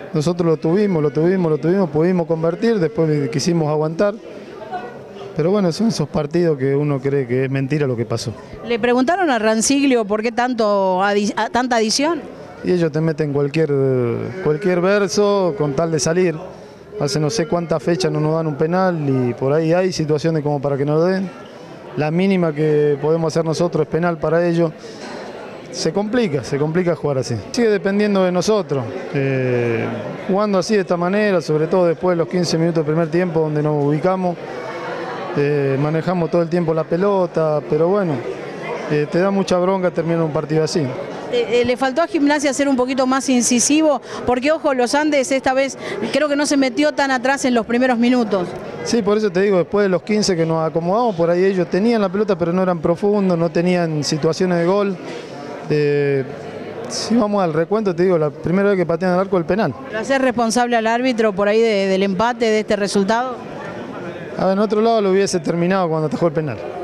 Nosotros lo tuvimos, pudimos convertir, después quisimos aguantar. Pero bueno, son esos partidos que uno cree que es mentira lo que pasó. ¿Le preguntaron a Ranciglio por qué tanta adición? Y ellos te meten cualquier verso con tal de salir. Hace no sé cuántas fechas no nos dan un penal y por ahí hay situaciones como para que nos lo den. La mínima que podemos hacer nosotros es penal para ellos. Se complica jugar así. Sigue dependiendo de nosotros. Jugando así de esta manera, sobre todo después de los 15 minutos del primer tiempo donde nos ubicamos. Manejamos todo el tiempo la pelota, pero bueno, te da mucha bronca terminar un partido así. ¿Le faltó a Gimnasia ser un poquito más incisivo? Porque ojo, los Andes esta vez creo que no se metió tan atrás en los primeros minutos. Sí, por eso te digo, después de los 15 que nos acomodamos, por ahí ellos tenían la pelota pero no eran profundos, no tenían situaciones de gol. Si vamos al recuento, te digo, la primera vez que patean el arco el penal. ¿Lo hace responsable al árbitro por ahí del empate, de este resultado? A ver, en otro lado lo hubiese terminado cuando atajó el penal.